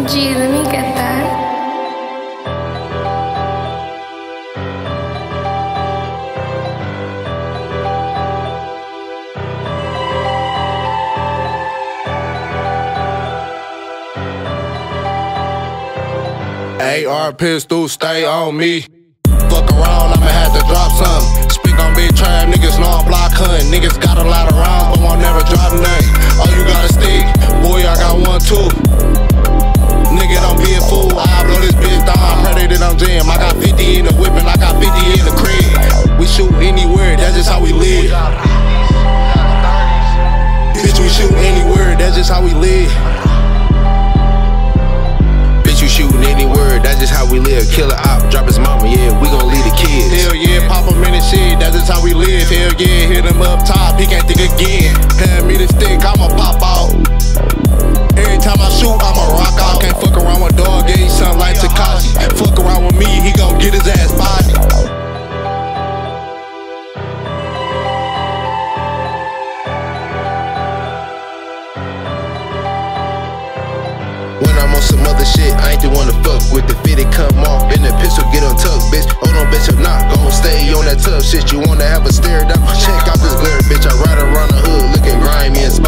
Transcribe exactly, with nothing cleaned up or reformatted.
Gee, let me get that. A R pistol, stay on me. Fuck around, I'ma have to drop some. Speak on big trap, niggas know I'm block hunting. Niggas got a lot of rounds, but won't never drop nothing. Oh, you got a stick? Boy, I got one too. Nigga, don't be a fool. I blow this bitch down, I pray that I'm jam. I got fifty in the whip and I got fifty in the crib. We shoot anywhere, that's just how we live. Bitch, we shoot anywhere, that's just how we live. You shooting anywhere, that's just how we live. Kill a op, drop his mama, yeah, we gon' leave the kids. Hell yeah, pop him in the shit, that's just how we live. Hell yeah, hit him up top, he can't think again. Hand me the stick, I'ma pop out. Every time I shoot, I'ma rock out. Can't fuck around with dog, yeah, he sound like Takashi. Fuck around with me, he gon' get his ass body. When I'm on some other shit, I ain't the one to fuck with. The fitted come off and the pistol get untucked, bitch. Oh no, bitch, I'm not gon' stay on that tough shit. You wanna have a stare down? Check out this glare, bitch. I ride around the hood looking grimy and